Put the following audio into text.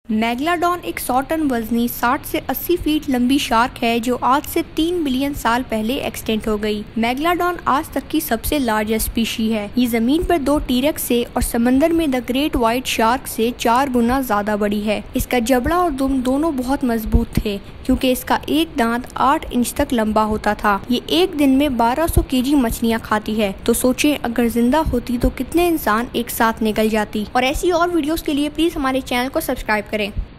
Megalodon एक 100 ton वजनी 60 से 80 फीट लंबी शार्क है जो आज से 3 बिलियन साल पहले एक्सटेंट हो गई। मेगलाडॉन आज तक की सबसे लार्जेस्ट स्पीशी है। ये जमीन पर 2 टीरेक्स से और समंदर में द ग्रेट व्हाइट शार्क से 4 गुना ज्यादा बड़ी है। इसका जबड़ा और दुम दोनों बहुत मजबूत थे क्योंकि इसका एक दांत 8 इंच तक लंबा होता था। ये एक दिन में 1200 केजी मछलियाँ खाती है। तो सोचें अगर जिंदा होती तो कितने इंसान एक साथ निकल जाती। और ऐसी और वीडियोस के लिए प्लीज हमारे चैनल को सब्सक्राइब करें।